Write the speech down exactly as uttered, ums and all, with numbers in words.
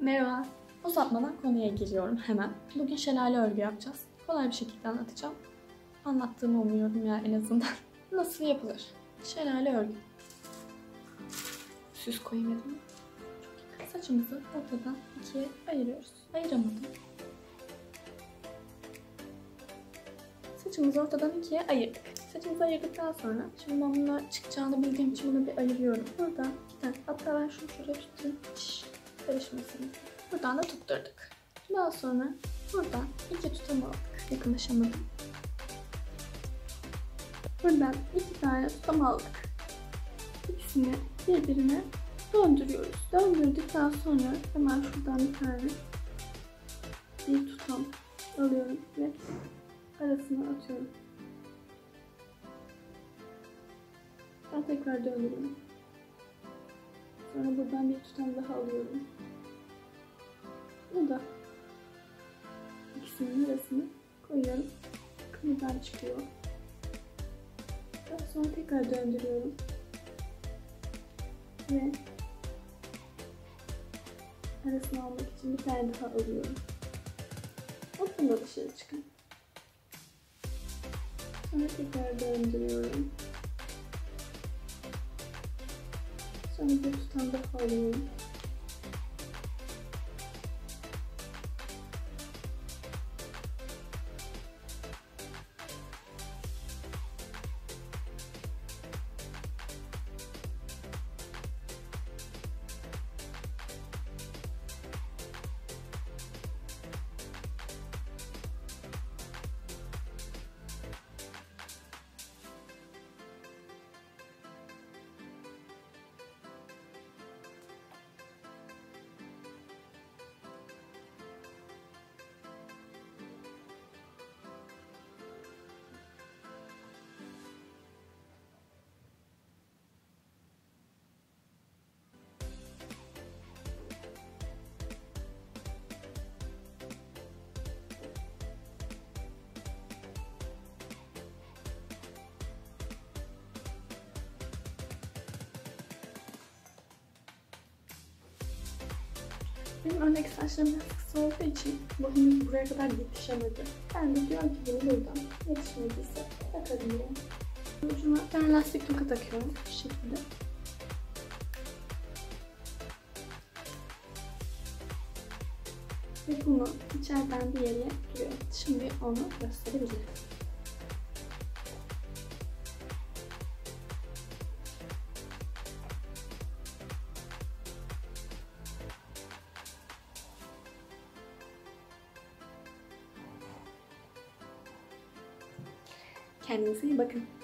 Merhaba. Uzatmadan konuya giriyorum hemen. Bugün şelale örgü yapacağız. Kolay bir şekilde anlatacağım. Anlattığımı umuyorum ya en azından. Nasıl yapılır? Şelale örgü. Süs koyayım dedim. Saçımızı ortadan ikiye ayırıyoruz. Ayıramadım. Saçımızı ortadan ikiye ayırdık. Saçımızı ayırdıktan sonra, şimdi ben bununla çıkacağını bildiğim için bunu bir ayırıyorum. Buradan iki tane, hatta ben şunu şuraya tutayım. Şş, karışmasın. Buradan da tutturduk. Daha sonra buradan iki tutam aldık. Yakınlaşamadım. Buradan iki tane tutam aldık. İkisini birbirine döndürüyoruz. Döndürdükten sonra hemen şuradan bir tane bir tutam alıyorum ve arasına atıyorum. Ben tekrar döndürüyorum. Sonra buradan bir tutam daha alıyorum. Bu da ikisinin arasını koyuyorum. Kımıldan çıkıyor. Daha sonra tekrar döndürüyorum. Ve arasını almak için bir tane daha alıyorum. Hop, bunu da dışarı çıkın. Sonra tekrar döndürüyorum. Sonra bir tutam daha alıyorum. Benim öndeki saçlarım biraz kısa olduğu için bu henüz buraya kadar yetişemedi. Ben de diyorum ki bunu buradan yetişmediyse takarım diye. Ucuna ben lastik toka takıyorum bu şekilde. Ve bunu içeriden bir yere giriyor. Şimdi onu gösterebilirim. Kendinize iyi bakın.